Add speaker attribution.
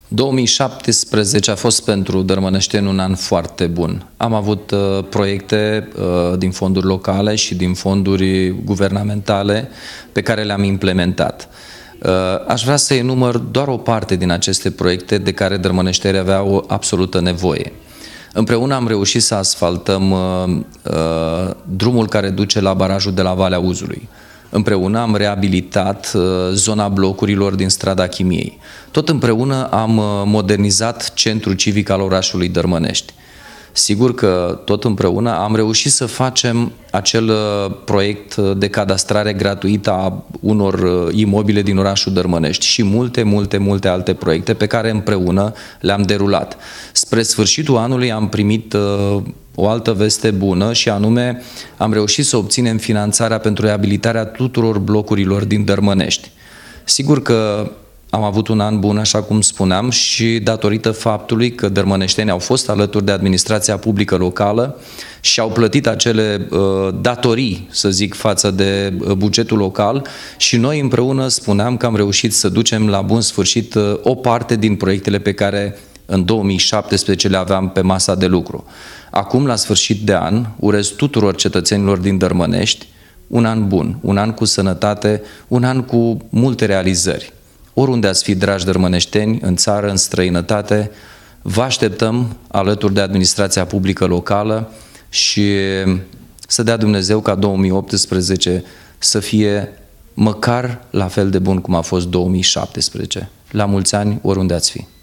Speaker 1: 2017 a fost pentru dărmăneșteni un an foarte bun. Am avut proiecte din fonduri locale și din fonduri guvernamentale pe care le-am implementat. Aș vrea să enumăr doar o parte din aceste proiecte de care dărmăneștenii aveau o absolută nevoie. Împreună am reușit să asfaltăm drumul care duce la barajul de la Valea Uzului. Împreună am reabilitat zona blocurilor din strada Chimiei. Tot împreună am modernizat centrul civic al orașului Dărmănești. Sigur că tot împreună am reușit să facem acel proiect de cadastrare gratuită a unor imobile din orașul Dărmănești și multe alte proiecte pe care împreună le-am derulat. Spre sfârșitul anului am primit o altă veste bună și anume am reușit să obținem finanțarea pentru reabilitarea tuturor blocurilor din Dărmănești. Sigur că am avut un an bun, așa cum spuneam, și datorită faptului că dărmăneștenii au fost alături de administrația publică locală și au plătit acele datorii, să zic, față de bugetul local și noi împreună spuneam că am reușit să ducem la bun sfârșit o parte din proiectele pe care în 2017 le aveam pe masa de lucru. Acum, la sfârșit de an, urez tuturor cetățenilor din Dărmănești un an bun, un an cu sănătate, un an cu multe realizări. Oriunde ați fi, dragi dărmăneșteni, în țară, în străinătate, vă așteptăm alături de administrația publică locală și să dea Dumnezeu ca 2018 să fie măcar la fel de bun cum a fost 2017. La mulți ani, oriunde ați fi!